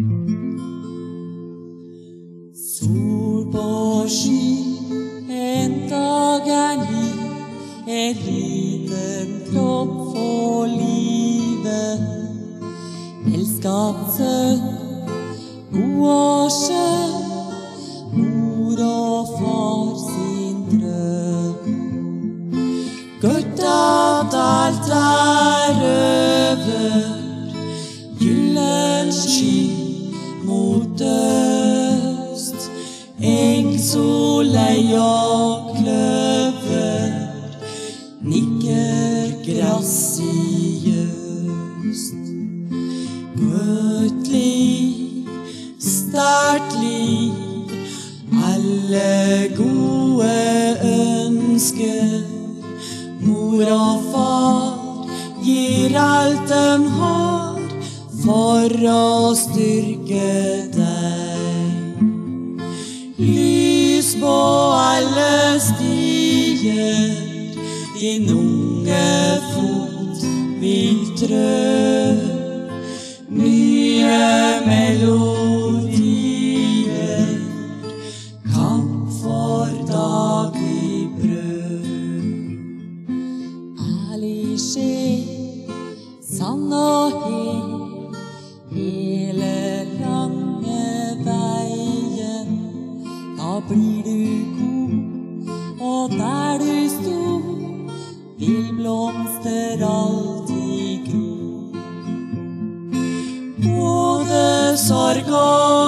Sol på sky, en dag ny, en liten kropp for livet. Elsket sønn, god og skjønn, mor og far sin drøm. Godt at alt over, gyllen sky mot øst, eng, solei og kløver, nikker grass i øst. Godt liv, start liv, alle gode ønsker. Mor og far gir alt de har for å styrke deg. Lys på alle stier, din unge fot vil trø. Nye melodier, kamp for daglig brød. Ærlig sjel, sann og hel, hele lange veien. Da blir du god, og der du sto, vil blomster alltid gro. Både sorg og